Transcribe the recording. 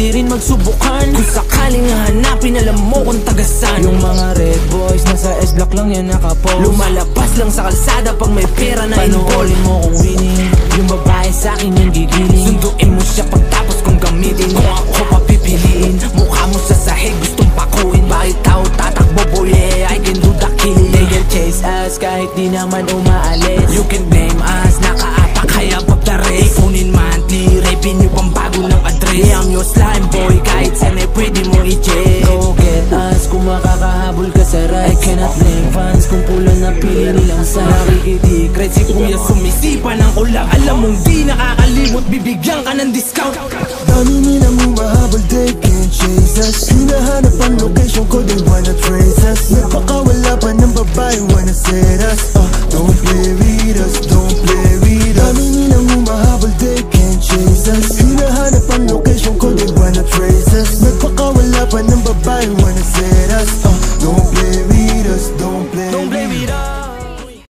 di rin magsubukan. Kung sakaling hahanapin, alam mo kung tagasan. Yung mga red boys, nasa S-block lang yan nakapost. Lumalabas lang sa kalsada pag may pera na involved. Panoorin mo kung winning, yung babae sa'kin yung gigiling. Sunduin mo siya pagtapos kong gamitin. Kung ako papipiliin, mukha mo sa sahig gustong pakuin. Bakit tao tatakbo boy, I can do the killing. They can chase us kahit di naman umaalis. You can blame us, nakaapak kaya pagtari. Ipunin monthly, revenue pang bago ng address. Yeah, I'm your slime boy, kahit saan ay pwede mo i-check. Go get us, kung makakahabol ka sa rides. I cannot blame fans kung pula na pili nilang sa nakikitik. Red si kuya sumisipa ng ulang. Alam mong di nakakalimot, bibigyan ka ng discount. Dami nilang umahabol, they can't chase us. Hinahanap ang location ko, they wanna trace us. Napakawala pa ng babae, wanna set us. Don't play with